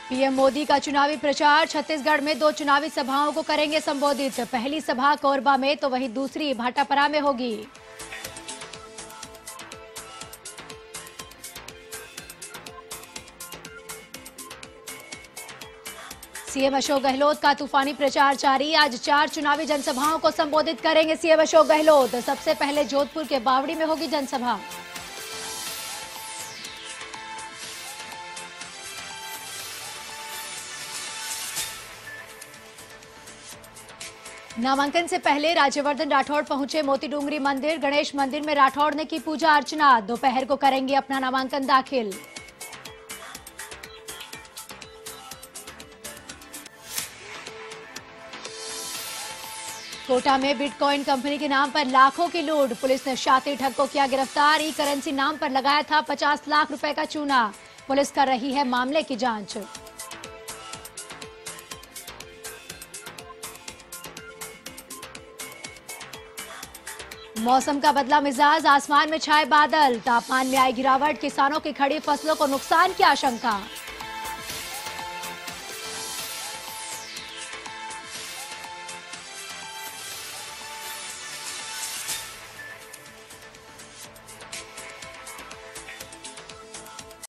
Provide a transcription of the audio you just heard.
PM Modi का चुनावी प्रचार। छत्तीसगढ़ में 2 चुनावी सभाओं को करेंगे संबोधित। पहली सभा कोरबा में तो वहीं दूसरी भाटापरा में होगी। सीएम अशोक गहलोत का तूफानी प्रचार जारी। आज 4 चुनावी जनसभाओं को संबोधित करेंगे सीएम अशोक गहलोत। सबसे पहले जोधपुर के बावड़ी में होगी जनसभा। नामांकन से पहले राज्यवर्धन राठौड़ पहुंचे मोतीडूंगरी मंदिर। गणेश मंदिर में राठौड़ ने की पूजा अर्चना। दोपहर को करेंगे अपना नामांकन दाखिल। कोटा में बिटकॉइन कंपनी के नाम पर लाखों की लूट। पुलिस ने शातिर ठग को किया गिरफ्तार। ई करेंसी नाम पर लगाया था 50 लाख रुपए का चूना। पुलिस कर रही है मामले की जांच। मौसम का बदला मिजाज। आसमान में छाए बादल। तापमान में आई गिरावट। किसानों की खड़ी फसलों को नुकसान की आशंका।